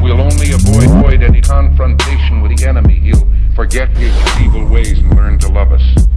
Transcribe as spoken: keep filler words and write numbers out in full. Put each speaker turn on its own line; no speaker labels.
we'll only avoid, avoid any confrontation with the enemy. He'll forget his evil ways and learn to love us.